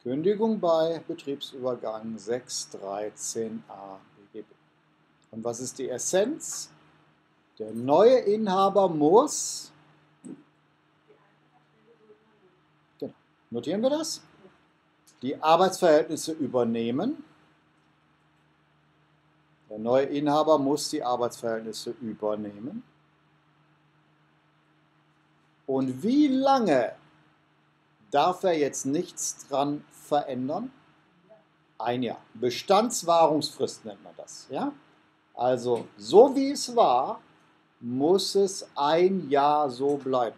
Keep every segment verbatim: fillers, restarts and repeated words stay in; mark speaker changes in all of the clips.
Speaker 1: Kündigung bei Betriebsübergang sechs Punkt dreizehn a B G B. Und was ist die Essenz? Der neue Inhaber muss, genau, notieren wir das, die Arbeitsverhältnisse übernehmen. Der neue Inhaber muss die Arbeitsverhältnisse übernehmen. Und wie lange darf er jetzt nichts dran verändern? Ein Jahr. Bestandswahrungsfrist nennt man das. Ja? Also so wie es war, muss es ein Jahr so bleiben.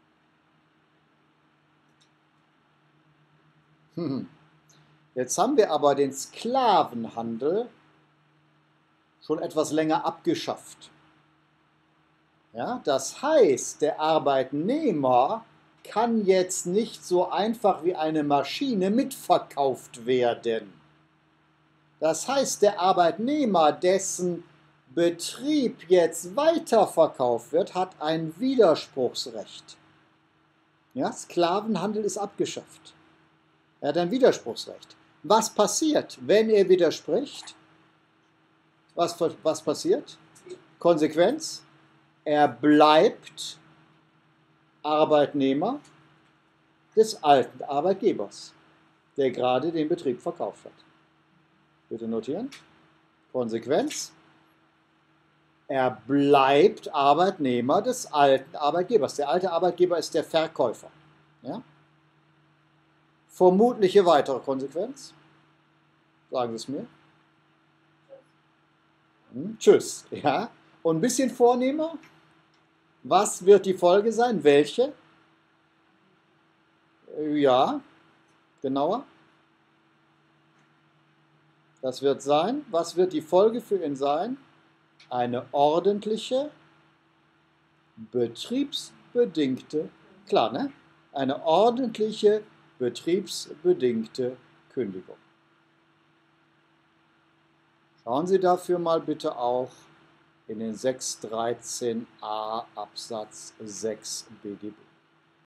Speaker 1: Jetzt haben wir aber den Sklavenhandel schon etwas länger abgeschafft. Ja, das heißt, der Arbeitnehmer kann jetzt nicht so einfach wie eine Maschine mitverkauft werden. Das heißt, der Arbeitnehmer, dessen Betrieb jetzt weiterverkauft wird, hat ein Widerspruchsrecht. Ja, Sklavenhandel ist abgeschafft. Er hat ein Widerspruchsrecht. Was passiert, wenn er widerspricht? Was, was passiert? Konsequenz? Er bleibt Arbeitnehmer des alten Arbeitgebers, der gerade den Betrieb verkauft hat. Bitte notieren. Konsequenz? Er bleibt Arbeitnehmer des alten Arbeitgebers. Der alte Arbeitgeber ist der Verkäufer. Ja? Vermutliche weitere Konsequenz? Sagen Sie es mir. Hm, tschüss. Ja? Und ein bisschen vornehmer? Was wird die Folge sein? Welche? Ja, genauer. Das wird sein. Was wird die Folge für ihn sein? Eine ordentliche, betriebsbedingte, klar, ne? Eine ordentliche, betriebsbedingte Kündigung. Schauen Sie dafür mal bitte auch in den sechs Punkt dreizehn a Absatz sechs B G B.